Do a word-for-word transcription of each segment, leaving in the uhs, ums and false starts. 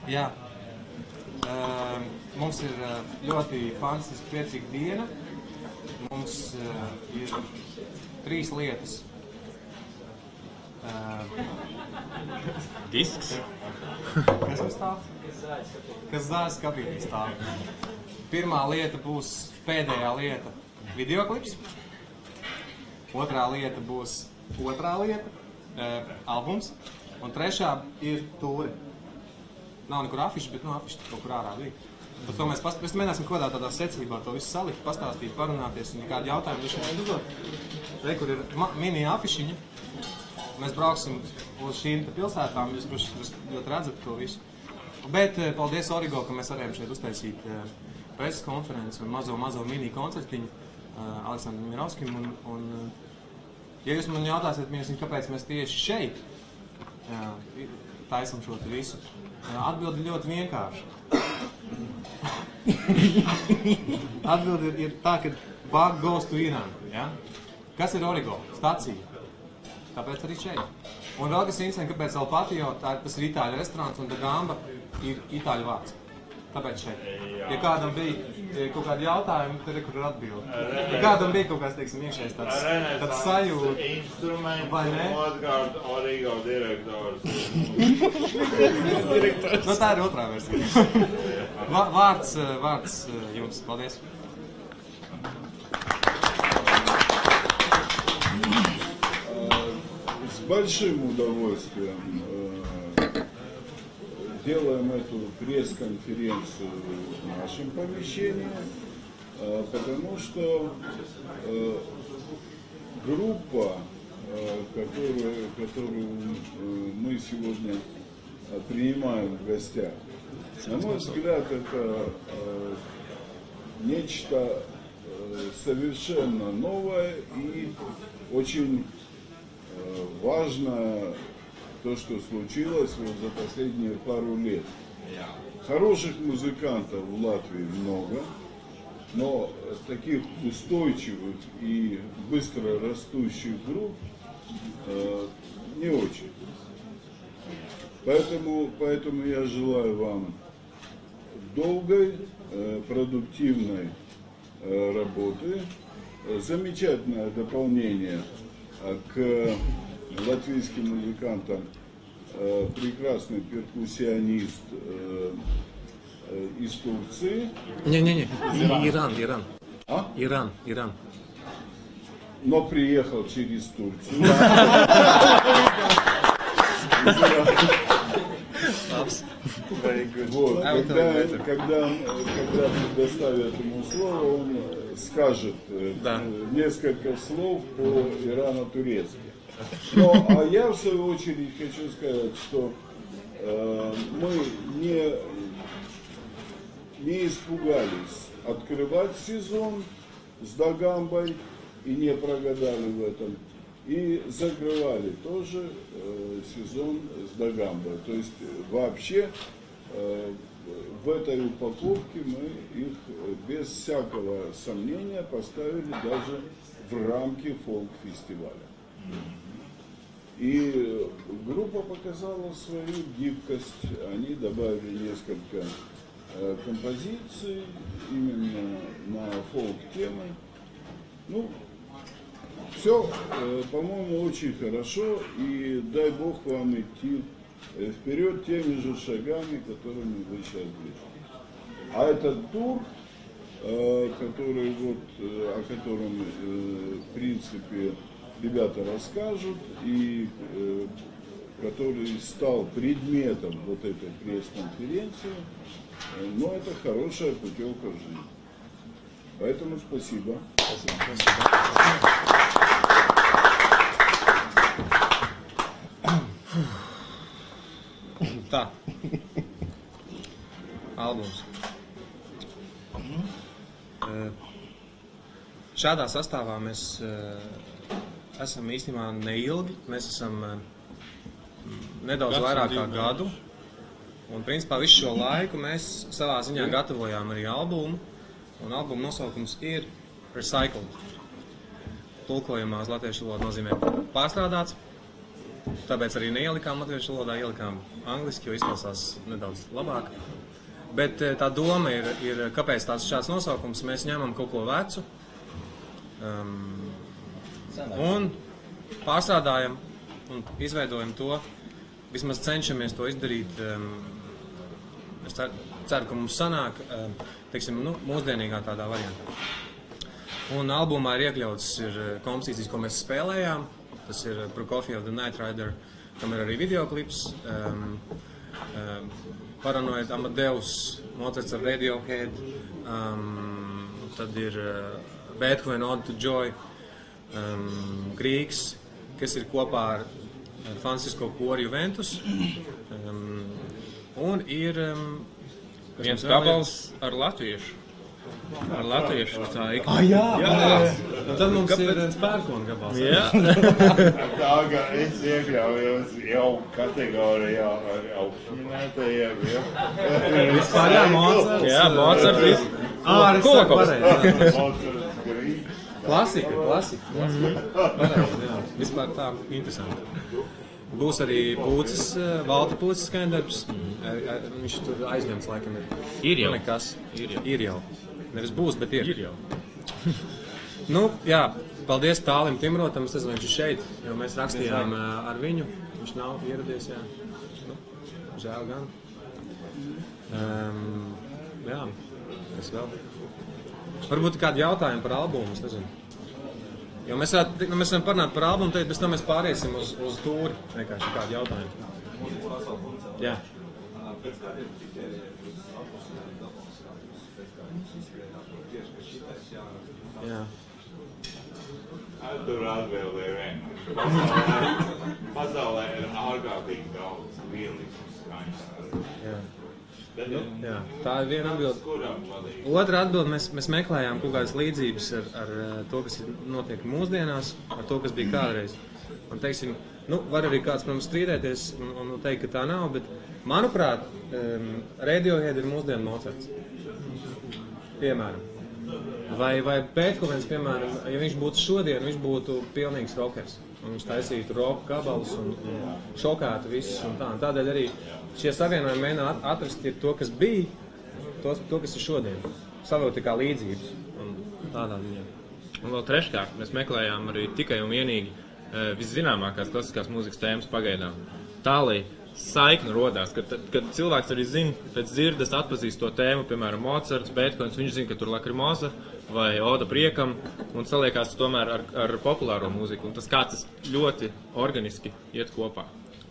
Jā. Uh, mums ir uh, ļoti fantastiski priecīga diena. Mums uh, ir trīs lietas. Uh, Disks. Kas mums stāv? Kas zāles skatītī stāv. Pirmā lieta būs pēdējā lieta – videoklips. Otrā lieta būs otrā lieta uh, – albums. Un trešā ir tūri. Nav nekur afiši, bet no afiši kaut kur ārā bija. Par to mēs, past... mēs mēģināsim kodā tādā secībā to visu salikt, pastāstīt, parunāties un kādi jautājumi viņš mums uzdot. Re, kur ir mini afišiņa. Mēs brauksim uz šīm pilsētām, jūs, jūs ļoti redzat to visu. Bet paldies Origo, ka mēs varējām šeit uztaisīt preses konferenci un mazo, mazo mini koncertiņu Aleksandram Mirovskim. Un, un, ja jūs man jautāsiet, kāpēc mēs tieši šeit taisam šo visu, atbildi ļoti vienkārši. Atbildi ir, ir tā, ka Bug goes to Iran. Ja? Kas ir Origo? Stacija. Tāpēc arī šeit. Un vēl kas interesanti, kāpēc El Patio, tā, tas ir itāļu restorāns un Da Gamba ir itāļu vārds. Tāpēc šeit. Ja kādam bija kaut kādi jautājumi, tad ir, kur ir atbildi. Ja kādam bija kaut kāds, teiksim, iekšējais tāds, tāds sajūta, vai ne? Atkārt Origo direktors. direktors. No, tā ir otrā versija. Vārds, vārds jums. Paldies. С большим удовольствием э, делаем эту пресс-конференцию в нашем помещении, э, потому что э, группа, э, которую, которую э, мы сегодня э, принимаем в гостях, на мой взгляд, это э, нечто э, совершенно новое и очень важно то, что случилось вот за последние пару лет. Хороших музыкантов в Латвии много, но таких устойчивых и быстро растущих групп э, не очень. Поэтому, поэтому я желаю вам долгой, э, продуктивной э, работы, замечательное дополнение к латвийским музыкантам, э, прекрасный перкуссионист э, э, из Турции. Не-не-не, Иран, Иран. А? Иран, Иран. Но приехал через Турцию. Вот, когда, когда, когда предоставят ему слово, он скажет да. несколько слов по ирано-турецки. Но, а я в свою очередь хочу сказать, что э, мы не, не испугались открывать сезон с Да Гамбой и не прогадали в этом. И закрывали тоже э, сезон с Да Гамбой. То есть вообще э, в этой упаковке мы их без всякого сомнения поставили даже в рамки фолк-фестиваля. И группа показала свою гибкость. Они добавили несколько э, композиций именно на фолк-темы. Ну, все, по-моему, очень хорошо, и дай Бог вам идти вперед теми же шагами, которыми вы сейчас движетесь. А этот тур, который вот, о котором, в принципе, ребята расскажут, и который стал предметом вот этой пресс-конференции, ну, это хорошая путевка в жизнь. Поэтому спасибо. Спасибо. Tā. Albums. Šādā sastāvā mēs esam īstenībā neilgi. Mēs esam nedaudz vairāk kā gadu. Un principā visu šo laiku mēs savā ziņā gatavojām arī albumu. Un albuma nosaukums ir Recycled. Tulkojumā uz latviešu valodu nozīmē pārstrādāts. tāpēc arī neielikām latviešu valodā, ielikām angliski, jo izklausās nedaudz labāk. Bet tā doma ir, ir kāpēc tās šāds nosaukums, mēs ņemam kaut ko vecu um, un pārstrādājam un izveidojam to, vismaz cenšamies to izdarīt, um, es ceru, ceru, ka mums sanāk, um, teiksim, nu, mūsdienīgā tādā variantā. Un albumā ir iekļauts ir kompozīcijas, ko mēs spēlējām, tas ir Prokofiev The Night Rider, kam ir arī videoklips, um, um, Paranoid, Amadeus, Mozarts ar Radiohead, um, tad ir uh, Beethoven, Ode to Joy, um, Grīgs, kas ir kopā ar Francisko koru Juventus, um, un ir um, viens gabals ar latviešu. Ar latviešu saikni. Ah, jā! jā. Un tad mums Kāpēc? ir spērkona gabals. Jā. Tā kā es iekļaujos jau kategorijā ar augstminētajiem, ja? Vispār jā, Mozarts. Jā, Mozarts viss. Ā, arī saka pareizi. Mozarts, Grīgs. Klasika, klasika. Pareizi, jā. Vispār tā, interesanti. Būs arī Pūcis, Valta Pūcis skandarbs. Viņš tur aizņemts laikam ir. Ir jau. Nekas. Ir jau. Ir jau. Nevis būs, bet ir. Ir jau. Nu, jā, paldies Tālim Timrotam, es nezinu, viņš ir šeit, jo mēs rakstījām ar viņu. Viņš nav ieradies, jā. Nu, žēl gan. Um, jā, kas vēl? Varbūt kādi jautājumi par albumu, es nezinu. Jo mēs varam, mēs varam parunāt par albumu, tad pēc tam mēs pāriesim uz, uz tūri. Vienkārši kādi jautājumi. Jā. Jā. Tur atbildi ir vienkārši. Pasaulē ir ārkārtīgi daudz lielisku skaņu. Jā. Nu, jā. Tā ir viena atbilde. Otra atbilde, mēs, mēs meklējām kaut kādas līdzības ar, ar to, kas notiek mūsdienās, ar to, kas bija kādreiz. Un, teiksim, nu, var arī kāds, protams, strīdēties un, un teikt, ka tā nav, bet, manuprāt, um, Radiohead ir mūsdienu Mozarts. Piemēram. Vai, vai Beethovens, piemēram, ja viņš būtu šodien, viņš būtu pilnīgs rockers. Un viņš taisītu roka gabalus un, un šokētu visus un tā. Un tādēļ arī šie savienojumi mēģina atrast to, kas bija, to, to kas ir šodien. Savilkt kā līdzības un tādā ziņā. Un vēl treškārt, mēs meklējām arī tikai un vienīgi e, viszināmākās klasiskās mūzikas tēmas pagaidām. Tā, lai saikni rodās, kad, kad cilvēks arī zina, pēc dzirdes atpazīst to tēmu, piemēram, Mozarts, Beethovens, viņš zina, ka tur Lakrimoza vai Oda priekam, un saliekās tomēr ar, ar populāro mūziku, un tas kā tas ļoti organiski iet kopā.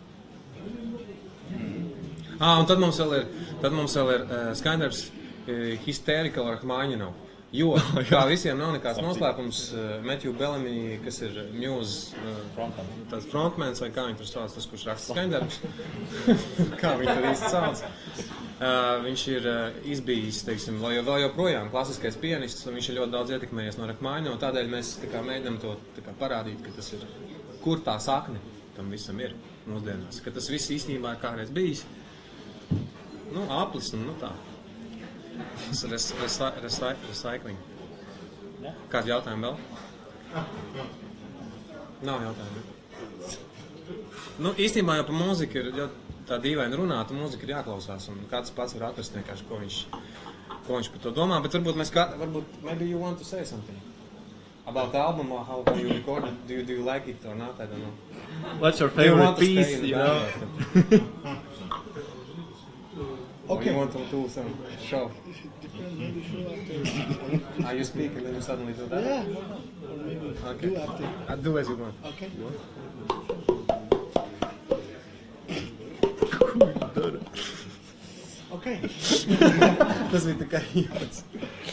Ah, un tad mums vēl ir, tad mums vēl ir uh, skandarbs uh, Hysterical Rachmaninov. Jo, kā visiem nav nekāds noslēpums, uh, Matthew Bellamy, kas ir Muse uh, tāds frontmans, vai kā viņi tur sauc, tas, kurš raksta skandarbs, kā viņi tur īsti sauc, uh, viņš ir uh, izbijis, teiksim, vēl, vēl joprojām klasiskais pianists, un viņš ir ļoti daudz ietekmējies no Rachmaninova, tādēļ mēs tā kā mēģinām to tā kā parādīt, ka tas ir, kur tā sakne tam visam ir mūsdienās, ka tas viss īstenībā ir kādreiz bijis, nu, aplis un nu tā. Res, resi, resi, recycling. Kādi jautājumi vēl? Nav jautājumi. Nu, īstenībā jau par mūziku ir ļoti tā dīvaini runāt, un mūzika ir jāklausās, un kāds pats var atrast vienkārši, ko viņš, ko viņš par to domā, bet varbūt mēs kā, varbūt, maybe you want to say something about the album, or how you record it, do you, do you like it or not, I don't know. What's your Do you favorite want to piece, stay in the you know? band? Okay. Or you want to do some show? Are you speak and then you suddenly do that? Yeah, or maybe Okay. do after. Uh, do as you want. Okay. Okay. Tas bija tikai joks.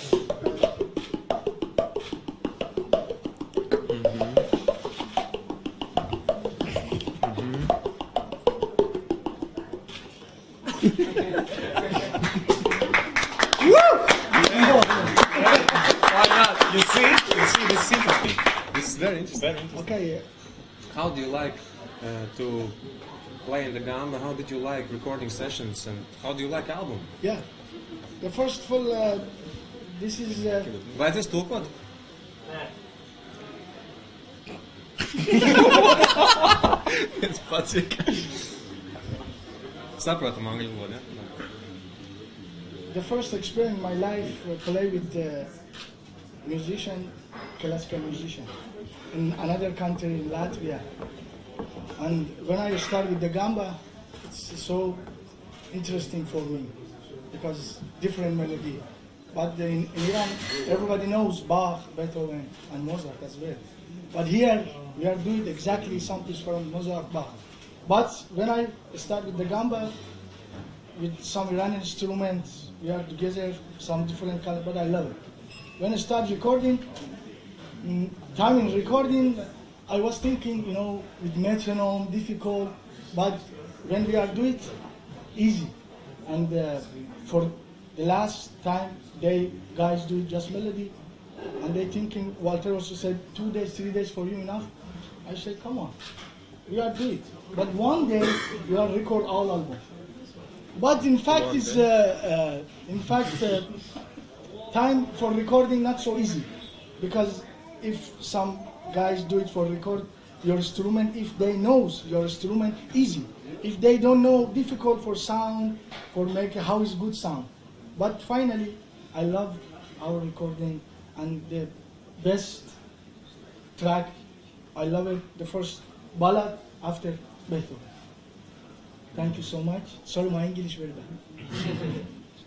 You see, you see the sympathy. This is very interesting. Okay. Yeah. How do you like uh, to play in the gamba? How did you like recording sessions, and how do you like album? Yeah. The first of all, uh, this is. Uh, Vai tas tulkot? Viens pats vienkārši. Saprotam angļu valodu, ja? The first experience in my life uh, play with the musician, classical musician, in another country in Latvia. And when I started the gamba, it's so interesting for me because different melody. But in, in Iran, everybody knows Bach, Beethoven, and Mozart as well. But here, we are doing exactly something from Mozart, Bach. But when I started the gamba, with some Iranian instruments, we are together, some different color, but I love it. When I start recording, mm, time in recording, I was thinking, you know, with metronome, difficult, but when we are do it, easy. And uh, for the last time, they guys do just melody, and they thinking, Walter also said, two days, three days for you enough? I said, come on, we are do it. But one day, we are record all album. But in fact, it's, uh, uh, in fact, uh, time for recording not so easy, because if some guys do it for record your instrument, if they knows your instrument, easy. If they don't know, difficult for sound, for make how is good sound. But finally, I love our recording and the best track. I love it. The first ballad after Beethoven. Thank you so much. Sorry, my English very bad.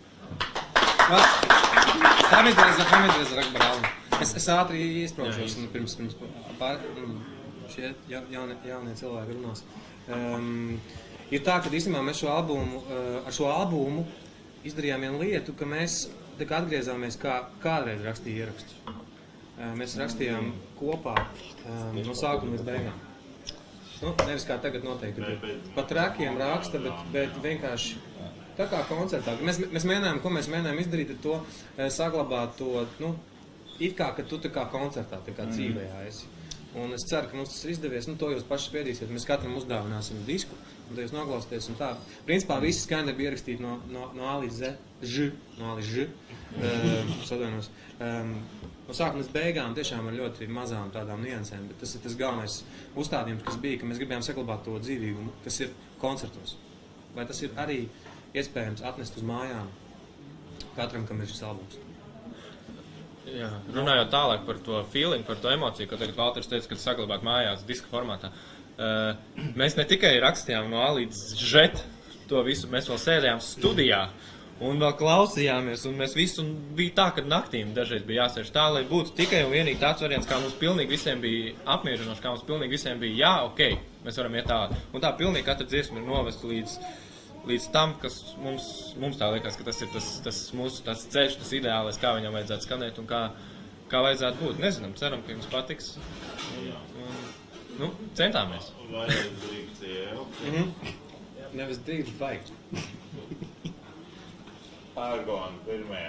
Hamidreza, Hamidreza, Rakbarāla. Es, es ātri izpraušos, un pirms, pirms pār, šie ja, jaunie, jaunie cilvēki runās. Um, ir tā, ka īstenībā mēs šo albumu, uh, ar šo albumu izdarījām vienu lietu, ka mēs tā kā atgriezāmies, kā kādreiz rakstīja ierakstus. Uh, mēs rakstījām kopā um, no sākuma līdz beigām. Nu, nevis kā tagad noteikti, bet pa trakiem raksta, bet, bet vienkārši tā kā koncertā. Mēs, mēs mēģinājām, ko mēs mēģinājām izdarīt ar to, saglabāt to, nu, it kā, ka tu tā kā koncertā, tā kā dzīvējā esi. Un es ceru, ka mums tas ir izdevies, nu, to jūs paši spiedīsiet, mēs katram uzdāvināsim disku, un to jūs noklausieties un tā. Principā visi skaņi bija ierakstīti no, no, no A līdz Z, Ž, no A līdz Ž, uh, sadienos. Um, No sākuma līdz beigām tiešām ar ļoti mazām tādām niansēm, bet tas ir tas galvenais uzstādījums, kas bija, ka mēs gribējām saglabāt to dzīvīgumu, kas ir koncertos. Vai tas ir arī iespējams atnest uz mājām katram, kam ir šis albums? Jā, runājot tālāk par to feeling, par to emociju, ko tagad Valters teica, ka saglabāt mājās diska formātā. Uh, mēs ne tikai rakstījām no A līdz Ž to visu, mēs vēl sēdējām studijā. Un vēl klausījāmies, un mēs visu, un bija tā, ka naktīm dažreiz bija jāsēž tā, lai būtu tikai un vienīgi tāds variants, kā mums pilnīgi visiem bija apmierinoši, kā mums pilnīgi visiem bija jā, ok, mēs varam iet tālāk. Un tā pilnīgi katra dziesma ir novesta līdz, līdz tam, kas mums, mums tā liekas, ka tas ir tas, tas mūsu tas ceļš, tas ideālais, kā viņam vajadzētu skanēt un kā, kā vajadzētu būt. Nezinām, ceram, ka jums patiks. Un, un, nu, centāmies. Vai drīkst jau? Mhm. Nevis drīkst vajag. Argona pirmie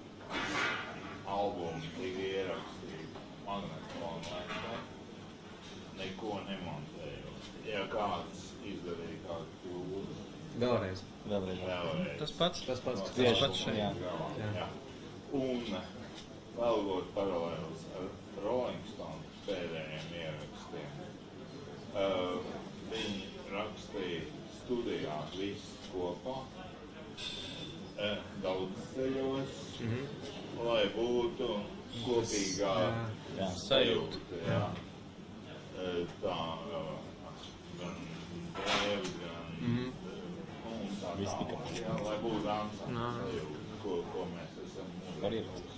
albumi tika ierakstīti magnetofonu lentē. Neko nemontējot. Ja kāds izdarīja kādu kļūdu. Vēlreiz. Vēlreiz. Vēlreiz. Tas pats. Tas pats. Tas pats šeit. Jā. Jā. Jā. Un vēlgot paralēlus ar Rolling Stones pēdējiem ierakstiem. Uh, viņi rakstīja studijā viss kopā. Daudz ceļos, mm-hmm. lai būtu kopīgā jā. Sajūta. Jā. Tā, gan dēvi, gan mm-hmm. un tā tā, jā, lai būtu ansambļa sajūta, ko, ko mēs esam mūsu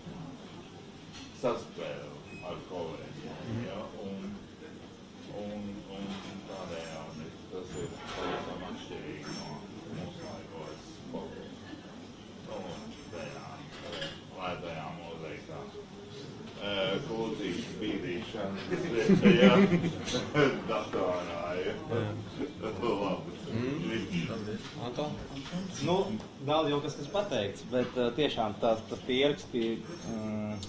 saspēli ar kolēģiem. Mm-hmm. Jā, un, un, un tādējādi tas ir pavisam atšķirīgi no mūsu laikos kolēģiem. Un tajā lētajā mūzikā klūdzīšu bīdīšana tajā datorā, ja? Labi. Anton? Nu, daudz jau kas kas pateikts, bet uh, tiešām tās tā ieraksti, mm,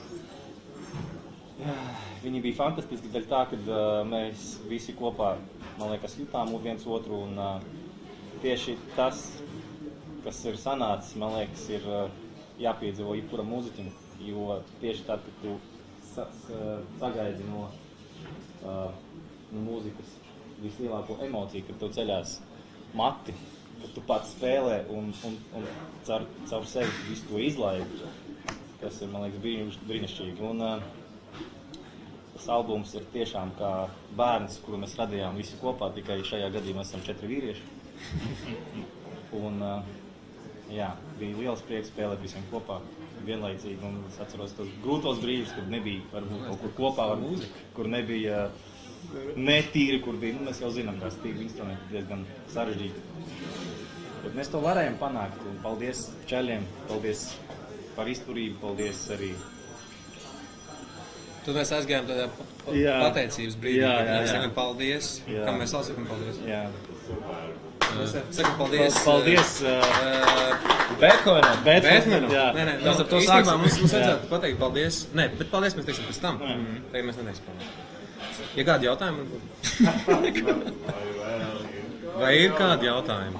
jā, viņi bija fantastiski daļ tā, kad uh, mēs visi kopā, man liekas, jutām viens otru un uh, tieši tas, kas ir sanācis, man liekas, ir jāpiedzīvo jebkuram mūziķim, jo tieši tad, kad tu sa sa sagaidi no uh, mūzikas vislielāko emociju, kad tev ceļās mati, kad tu pats spēlē un, un, un caur, caur sevi visu to izlaidi, kas ir, man liekas, brīniš, brīnišķīgi. Un uh, tas albums ir tiešām kā bērns, kuru mēs radījām visi kopā, tikai šajā gadījumā esam četri vīrieši. Un, uh, jā, bija liels prieks spēlēt visiem kopā vienlaicīgi, un es atceros tos grūtos brīdus, kad nebija varbūt kaut kur kopā, varbūt, kur nebija netīri, kur bija, nu mēs jau zinām, kā stīvi instrumenti diezgan sarežģīti. Bet mēs to varējām panākt, un paldies čaļiem, paldies par izturību, paldies arī. Tad mēs aizgājām tādā Jā. pateicības brīdī, Jā, kad jā, mēs jā. sakam paldies, Jā. kam mēs vēl sakam paldies. Jā. Sakam paldies. Paldies Uh, Beethovenam, Bētmenu. jā. Nē, nē, Mēs no, ar to īstenībā sāksim. mums, mums Jā. vajadzētu pateikt paldies. Nē, bet paldies mēs teiksim pēc tam. Mm. Tagad mēs neteiksim paldies. Ja kādi jautājumi varbūt? Vai ir kādi jautājumi?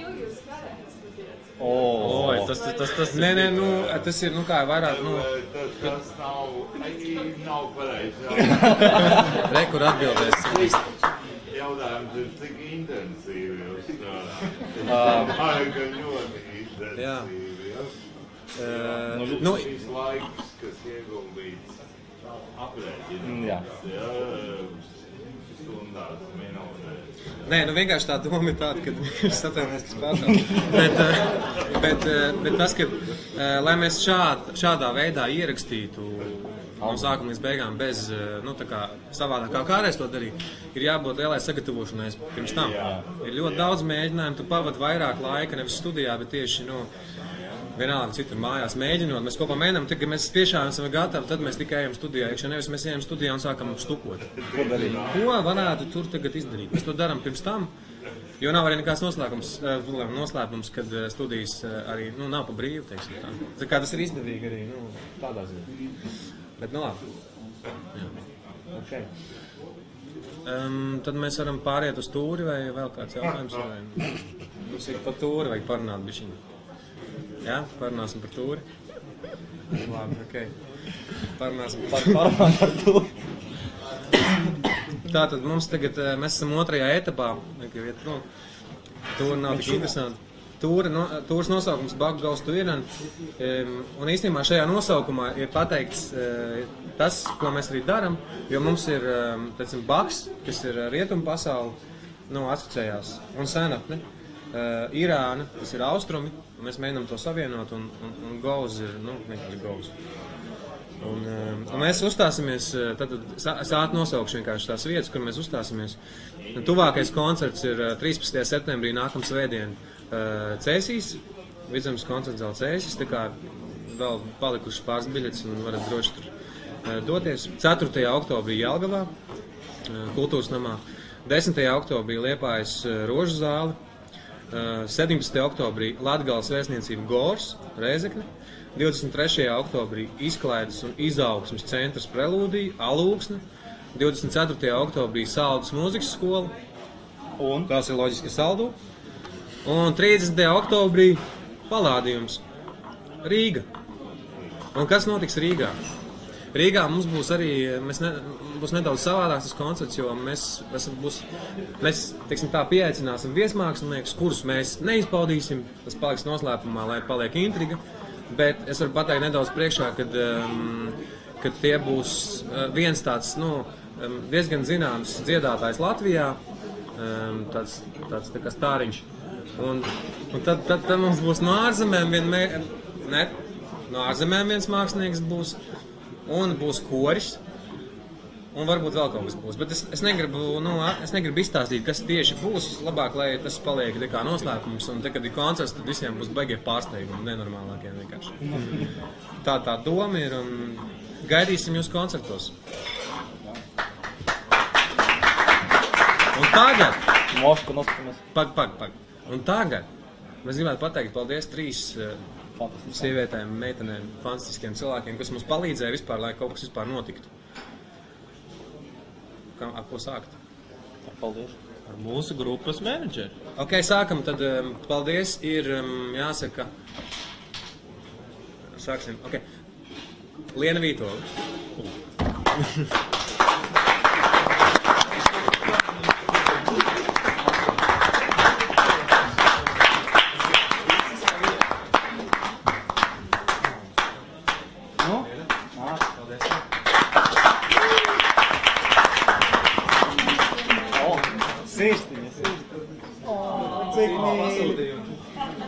O, Oi, tas, tas, tas, tas, nē, nē, nu, tas ir, nu, kā vairāk, nu, Tas nav, nav pareizi. re, kur atbildēs. Jautājums ir, cik intensīvi jūs strādājat? Vajag ļoti intensīvi, ja? Uh, nu, Šis laiks, kas ieguldīts aprēķināt, Jā. ja, stundās, minūtēs. Nē, nu vienkārši tā doma ir tāda, ka es atvainojos, kas pārtrauc. Bet, eh, bet, eh, bet tas, ka, eh, lai mēs šād, šādā veidā ierakstītu no sākuma līdz beigām bez, eh, nu tā kā savādāk kā kādreiz to darīt, ir jābūt lielai sagatavošanai pirms tam. Ir ļoti daudz mēģinājumu, tu pavadi vairāk laika, nevis studijā, bet tieši, nu, vienalga citur mājās mēģinot, mēs kopā mēģinām, tad, kad mēs tiešām esam gatavi, tad mēs tikai ejam studijā iekšā, nevis mēs ejam studijā un sākam štukot. Ko darīt? Ko varētu tur tagad izdarīt? Mēs to darām pirms tam, jo nav arī nekāds noslēpums, eh, noslēpums, kad eh, studijas eh, arī, nu, nav pa brīvu, teiksim tā. Tā kā tas ir izdevīgi arī, nu, tādā ziņā. Bet, nu, labi. Jā. Okay. Um, tad mēs varam pāriet uz tūri vai vēl kāds jautājums? Vai... Mums ir par tūri vajag parunāt bišķiņu. Jā, parunāsim par tūri. Labi, okei. Okay. Parunāsim par, Parunāt par to. Tātad mums tagad, eh, mēs esam otrajā etapā. Iet, nu, tūri nav tik interesanti. Tūri, no, tūras nosaukums Back Goes to Iran. Um, un īstenībā šajā nosaukumā ir pateikts uh, tas, ko mēs arī daram, jo mums ir, um, teicam, Baks, kas ir rietumu pasauli, nu, asociējās, un senatne. Uh, Irāna, tas ir austrumi, mēs mēģinām to savienot, un, un, un Goes ir, nu, vienkārši Goes. Un, um, un mēs uzstāsimies, tad sāt nosaukšu vienkārši tās vietas, kur mēs uzstāsimies. Un tuvākais koncerts ir uh, trīspadsmitajā septembrī nākamā svētdien uh, Cēsīs, Vidzemes koncerts zāle Cēsīs, tā kā vēl palikušas pāris biļetes un varat droši tur uh, doties. ceturtajā oktobrī Jelgavā, uh, Kultūras namā, desmitajā oktobrī Liepājas uh, Rožu zāle, uh, septiņpadsmitajā oktobrī Latgales vēstniecība Gors, Rēzekne, divdesmit trešajā oktobrī Izklaides un izaugsmes centrs Prelūdija, Alūksne, divdesmit ceturtajā oktobrī Saldus mūzikas skola, Un? tās ir loģiski Saldu, un trīsdesmitajā oktobrī Palādījums, Rīga. Un kas notiks Rīgā? Rīgā mums būs arī, mēs ne, būs nedaudz savādāks tas koncerts, jo mēs, mēs, būs, mēs teiksim, tā pieaicināsim viesmāksliniekus, kurus mēs neizpaudīsim, tas paliks noslēpumā, lai paliek intriga. Bet es varu pateikt nedaudz priekšā, kad, um, kad tie būs uh, viens tāds, nu, um, diezgan zināms dziedātājs Latvijā, um, tāds, tāds tā kā stāriņš. Un, un tad, tad, tad mums būs no ārzemēm vien, mē, ne, no ārzemēm viens mākslinieks būs, un būs koris, un varbūt vēl kaut kas būs. Bet es, es, negribu, nu, es negribu izstāstīt, kas tieši būs. Labāk, lai tas paliek kā noslēpums. Un te, kad ir koncerts, tad visiem būs baigie pārsteigumi, nenormālākie vienkārši. Tā tā doma ir, un gaidīsim jūs koncertos. Un tagad... Mošku noskatāmies. Pag, pag, pag. Un tagad mēs gribētu pateikt paldies trīs uh, sievietēm, meitenēm, fantastiskiem cilvēkiem, kas mums palīdzēja vispār, lai kaut kas vispār notiktu. Kā, ar ko sākt? Paldies. Ar mūsu grupas menedžeri. Ok, sākam, tad um, paldies ir, um, jāsaka, sāksim, ok, Liena Vītola.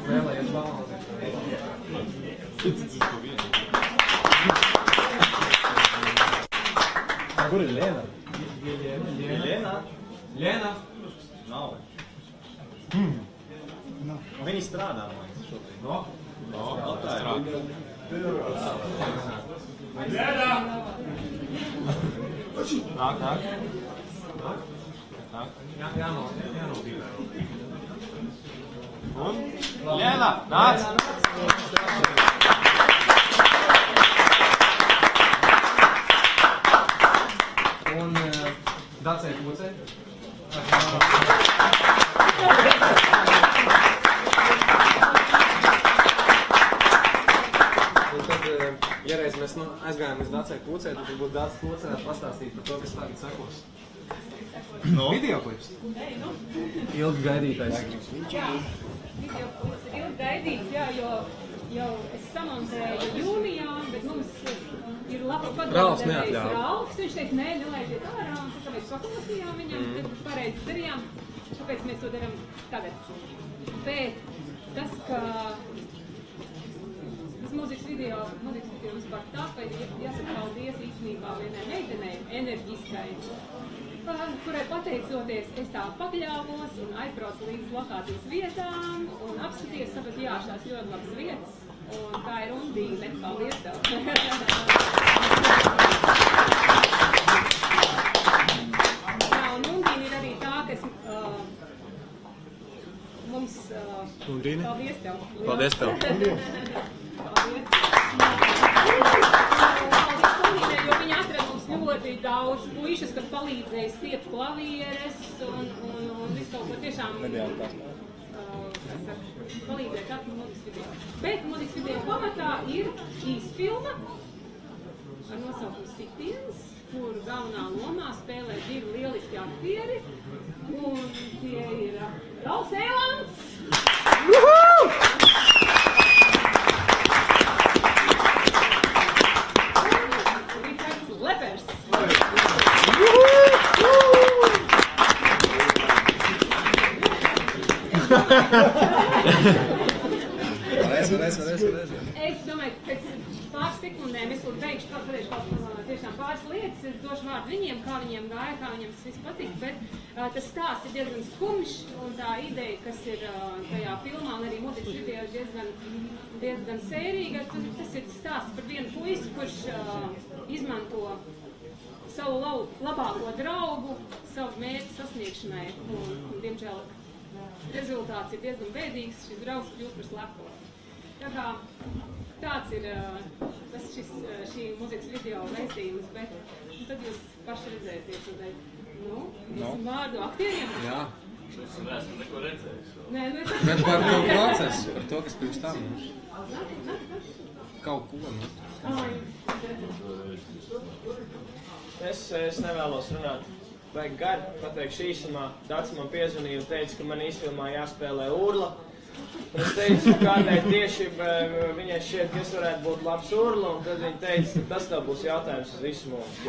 Vēlējies balvu. Kur ir Liena? Liena? Liena? Nav. Viņi strādā, man liekas, šobrīd. No? No, tā ir. Nāk, nāk. Nāk. Jā, jāno, jānopīmē. Un? Liena, nāc! Un Dacei Pucei. Un tad, ja reiz mēs nu, aizgājām līdz Dacei Pucei, tad varbūt Dacis Pucei pastāstīt par to, kas tagad sekos. No? Videoklips. Ilgi gaidītais. Jā, videoklips ir ilgi gaidīts, jā, jo jau es samontēju jūnijā, bet mums ir labs padomdevējs Ralfs. Viņš teica, nē, nelaidiet ārā, un tā kā mēs paklausījām viņam, tad pareizi darījām, tāpēc mēs to darām tagad. Bet tas, ka tas mūzikas video, mūzikas video vispār tā, ka jāsaka paldies īstenībā vienai meitenei, enerģiskai, kurai pateicoties es tā pakļāvos un aizbraucu līdz lokācijas vietām un apskaties, sapratu, jā, šās ļoti labas vietas. Un tā ir Undīne. Paldies tev! Jā, un Undīne ir arī tā, kas uh, mums... Uh, Undīne? Paldies tev! Paldies tev! Paldies! Paldies Undīne, jo viņa atrada mums ļoti daudz puišas, kas palīdzēja stiept klavieres un, un, un visu kaut ko tiešām... palīdzēt atmu mūzikas video. Bet mūzikas video pamatā ir īsfilma ar nosaukumu Sitiens, kur galvenā lomā spēlē divi lieliski aktieri, un tie ir Ralfs Eilands un Rihards Lepers. Varēs, varēs, varēs, varēs. Es domāju, ka pēc pāris sekundēm es būtu beigšu kaut pateikšu kaut tiešām pāris lietas. Es došu vārdu viņiem, kā viņiem gāja, kā viņiem tas viss patīk, bet uh, tas stāsts ir diezgan skumjš, un tā ideja, kas ir uh, tajā filmā, un arī mūzikas video ir diezgan, diezgan sērīga. Tas, tas ir stāsts par vienu puisi, kurš uh, izmanto savu labāko draugu, savu mērķu sasniegšanai, un, un diemžēl rezultāts ir diezgan bēdīgs, šis draugs kļūst par slepo. Tā kā tāds ir tas šis, šī mūzikas video veistījums, bet tad jūs paši redzēsiet, tad, nu, dosim vārdu aktieriem. Jā. Es neesmu neko redzējis. Nē, nu es... Bet par to procesu, par to, kas pirms tam. Kaut ko, nu. Es, es nevēlos runāt. Vajag gari, pateikšu īsumā. Dācis man piezvanīja un teica, ka man īsfilmā jāspēlē Urla. Un es teicu, kādēļ tieši viņai šķiet, ka es varētu būt labs Urla, un tad viņa teica, ka tas tev būs jautājums uz visu mūžu.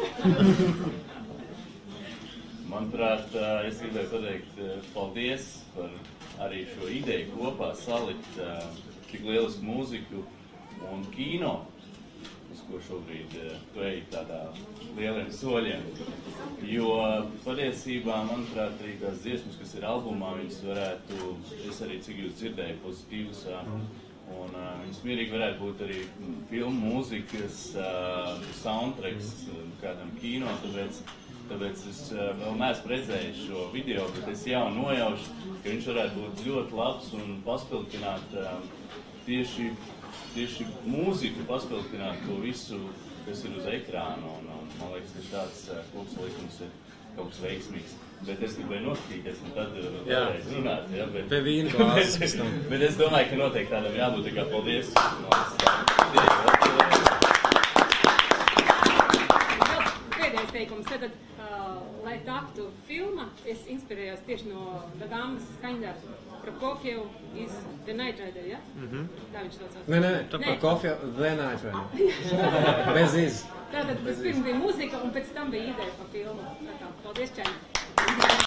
Manuprāt, es gribēju pateikt paldies par arī šo ideju kopā salikt tik lielisku mūziku un kino, uz ko šobrīd tu ej tādā lieliem soļiem. Jo patiesībā, manuprāt, arī tās dziesmas, kas ir albumā, viņas varētu, es arī cik jūs dzirdēju, pozitīvas, un uh, viņas mierīgi varētu būt arī filmu mūzikas uh, soundtracks kādam kino, tāpēc, tāpēc es uh, vēl neesmu redzējis šo video, bet es jau nojaušu, ka viņš varētu būt ļoti labs un paspilgtināt uh, tieši tieši mūziku paspilgtināt to visu, kas ir uz ekrāna, un, un man liekas, ka tāds uh, kopsalikums ir kaut kas veiksmīgs. Bet es gribēju noskatīties, un tad vēlreiz runāt, ja, bet... Pie vīna glāzes pēc tam. Bet es domāju, ka noteikti tādam jābūt, tā kā paldies. Pēdējais teikums, tad, uh, lai taptu filma, es inspirējos tieši no Dagambas skaņdarbu. Prokofjev iz The Night Rider, ja? Mhm. Tā viņš saucās. Nē, nē, Prokofjev The Night Rider. Bez iz. Tātad vispirms bija mūzika, un pēc tam bija ideja par filmu. Tā kā, paldies, Čaņi!